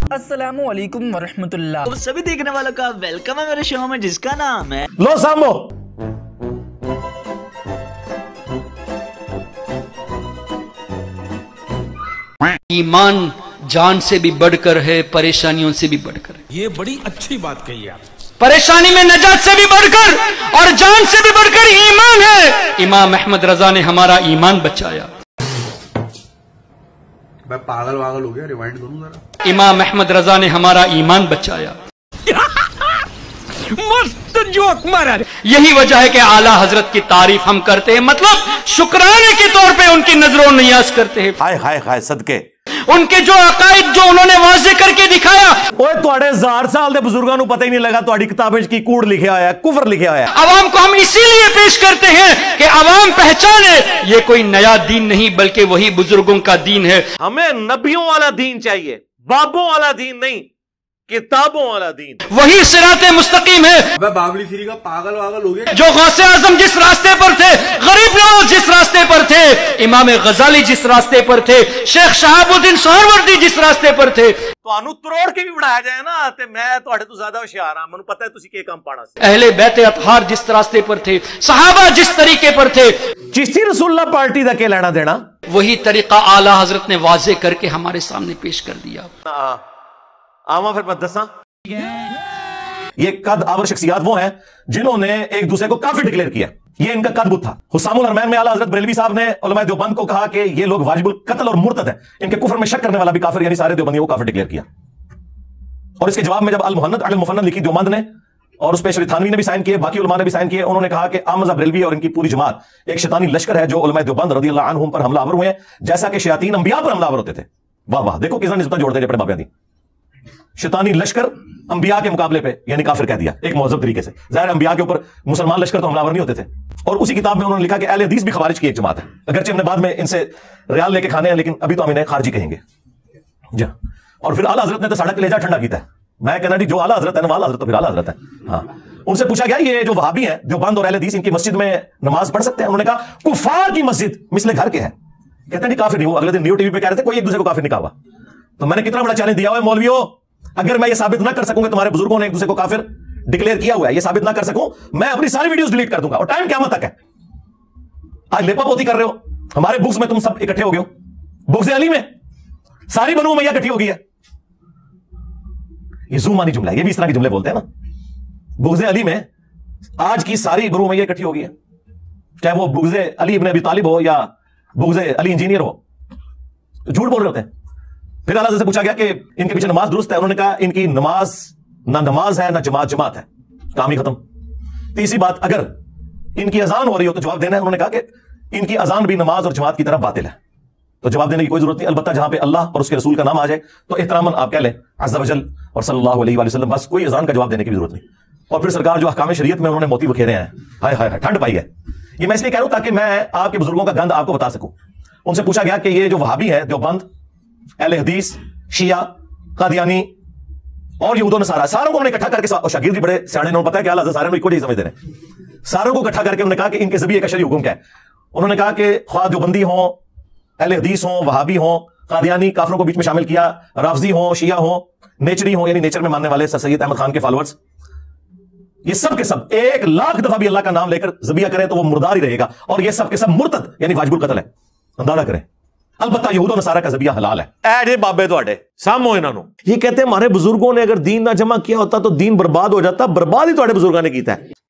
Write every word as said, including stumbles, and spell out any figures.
السلام علیکم ورحمۃ اللہ. سبھی دیکھنے والوں کا ویلکم ہے میرے شو میں جس کا نام ہے لو سامو. ایمان جان سے بھی بڑھ کر ہے، پریشانیوں سے بھی بڑھ کر ہے. یہ بڑی اچھی بات کہی آپ. پریشانی میں نجات سے بھی بڑھ کر اور جان سے بھی بڑھ کر ایمان ہے. امام احمد رضا نے ہمارا ایمان بچایا. میں پاگل واگل ہو گیا، ریوائنڈ کروں ذرا. امام احمد رضا نے ہمارا ایمان بچایا. مست جوک مارا. یہی وجہ ہے کہ اعلیٰ حضرت کی تعریف ہم کرتے ہیں، مطلب شکرانے کے طور پہ ان کی نظر و نیاز کرتے ہیں. ہائے ہائے ہائے صدقے ان کے جو عقائد جو انہوں نے واضح کر کے دکھایا. اوے تواڈے ہزار سال دے بزرگاں نوں پتہ ہی نہیں لگا تواڈی کتابیں کی کوڑ لکھیا ہوا ہے، کفر لکھیا ہوا ہے. عوام کو ہم اسی لیے پیش کرتے ہیں کہ عوام پہچانے یہ کوئی نیا دین نہیں بلکہ وہی بزرگوں کا دین ہے. ہمیں نبیوں والا دین چاہیے، بابوں والا دین نہیں، کتابوں والا دین. وہی صراط مستقیم ہے. میں بابلی سری کا پاگل واگل ہو گیا. جو غوث اعظم جس راستے پر تھے، غریب نواز جس راستے پر تھے، امام غزالی جس راستے پر تھے، شیخ شہاب الدین سہروردی جس راستے پر تھے. تانوں تروڑ کے بھی بڑھایا جائے نا تے میں تواڈے تو زیادہ ہوشیار ہاں، مینوں پتہ ہے تسی کی کام پانا سی. اہل بیت اطہار جس راستے پر تھے، صحابہ جس طریقے پر تھے. چشتی رسول اللہ پارٹی دا کے لینا دینا؟ وہی طریقہ اعلیٰ حضرت نے واضح کر کے ہمارے سامنے پیش کر دیا. آما پھر میں دساں. یہ قد آور شخصیات وہ ہیں جنہوں نے ایک دوسرے کو کافر ڈکلیئر کیا. یہ ان کا قد بت تھا. حسام الحرمین میں اعلیٰ حضرت بریلوی صاحب نے علماء دیوبند کو کہا کہ یہ لوگ واجب القتل اور مرتد ہیں، ان کے کفر میں شک کرنے والا بھی کافر، یعنی سارے دیوبندیوں کو کافر ڈکلیئر کیا. اور اس کے جواب میں جب المحند علی المفند لکھی دیوبند نے، اور اس پہ شریف تھانوی نے بھی سائن کیے، باقی علماء نے بھی سائن کیے، انہوں نے کہا کہ احمد بریلوی اور ان کی پوری جماعت ایک شیطانی لشکر ہے جو علماء دیوبند رضی اللہ عنہم پر حملہ آور ہوئے ہیں، جیسا کہ شیاطین انبیاء پر حملہ آور ہوتے تھے. واہ واہ، دیکھو کس نے نسبت جوڑ دے اپنے بابے دی. شیطانی لشکر انبیاء کے مقابلے پہ یعنی کافر کہہ دیا ایک مہذب طریقے سے. ظاہر انبیاء کے اوپر مسلمان لشکر تو حملہ آور نہیں ہوتے تھے. اور اسی کتاب میں انہوں نے لکھا کہ اہل حدیث بھی خوارج کی ایک جماعت ہے، اگرچہ ہم نے بعد میں ان سے ریال لے کے کھانے ہیں لیکن ابھی تو ہم انہیں خارجی کہیں گے. جی. اور پھر اعلیٰ حضرت نے تو سڑک کلیجہ ٹھنڈا کیتا ہے. میں کہنا جی جو اعلیٰ حضرت ہے نا اعلیٰ حضرت تو پھر اعلیٰ حضرت ہے. ہاں ان سے پوچھا گیا یہ جو وہابی ہیں دیوبند اور اہل حدیث ان کی مسجد میں نماز پڑھ سکتے ہیں؟ انہوں نے کہا کفار کی مسجد مثل گھر کے ہے. کہتے ہیں جی کافر نہیں. وہ اگلے دن نیو ٹی وی پہ کہہ رہے تھے کوئی ایک دوسرے کو کافر نہیں کہا ہوا. تو میں نے کتنا بڑا چیلنج دیا ہوا ہے مولویوں، اگر میں یہ ثابت نہ کر سکوں کہ تمہارے بزرگوں نے ایک دوسرے کو کافر ڈکلیئر کیا ہوا ہے، یہ ثابت نہ کر سکوں، میں اپنی ساری ویڈیوز ڈیلیٹ کر دوں گا اور ٹائم قیامت تک ہے. آج لیپا پوتی کر رہے ہو ہمارے بکس میں، تم سب اکٹھے ہو گئے ہو. بکس علی میں ساری بنو امیہ اکٹھی ہو گئی ہے. یہ زومانی جملہ ہے، یہ بھی اس طرح کے جملے بولتے ہیں نا. بغض علی میں آج کی ساری بنو امیہ اکٹھی ہو گئی ہے، چاہے وہ بغض علی ابن ابی طالب ہو یا بغض علی انجینئر ہو. جھوٹ بول رہے ہوتے ہیں. پھر اللہ سے پوچھا گیا کہ ان کے پیچھے نماز درست ہے؟ انہوں نے کہا ان کی نماز نہ نماز ہے نہ جماعت جماعت ہے. کام ہی ختم. تیسری بات، اگر ان کی اذان ہو رہی ہو تو جواب دینا ہے. انہوں نے کہا کہ ان کی اذان بھی نماز اور جماعت کی طرف باطل ہے. تو جواب دینے کی کوئی ضرورت نہیں، البتہ جہاں پہ اللہ اور اس کے رسول کا نام آ جائے تو احتراماً آپ کہہ لیں عز وجل اور صلی اللہ علیہ وآلہ وسلم، بس کوئی اذان کا جواب دینے کی بھی ضرورت نہیں. اور پھر سرکار جو احکام شریعت میں انہوں نے موتی بکھیرے ہیں، ہائے ہائے ٹھنڈ پائی ہے. یہ میں اس لیے کہہ رہا ہوں تاکہ میں آپ کے بزرگوں کا گند آپ کو بتا سکوں. ان سے پوچھا گیا کہ یہ جو وہابی ہیں دیوبند، اہل حدیث، شیعہ، قادیانی اور یہود و نصارہ، ساروں کو انہوں نے اکٹھا کر کے، شاگرد بھی بڑے سیانے نے پتا ہے کہ اللہ سارے کو ایک سمجھتے ہیں، ساروں کو اکٹھا کر کے انہوں نے کہا کہ ان کے ذبیحے کا شرعی حکم کیا ہے. انہوں نے کہا کہ خواہ دیوبندی ہوں، اہل حدیث ہوں، وہابی ہوں، قادیانی، کافروں کو بیچ میں شامل کیا، رافضی ہوں، شیعہ ہوں، نیچری ہوں یعنی نیچر میں ماننے والے سر سید احمد خان کے فالوورز، یہ سب کے سب ایک لاکھ دفعہ بھی اللہ کا نام لے کر ذبیحہ کریں تو وہ مردار ہی رہے گا. اور یہ سب کے سب مرتد یعنی واجب القتل ہے. اندازہ کریں. البتہ یہود و نصارہ کا ذبیحہ حلال ہے. اے جے بابے تواڈے سامو انہاں نو یہ کہتے ہیں ہمارے بزرگوں نے اگر دین نہ جمع کیا ہوتا تو دین برباد ہو جاتا. برباد ہی تواڈے بزرگاں نے کیتا ہے.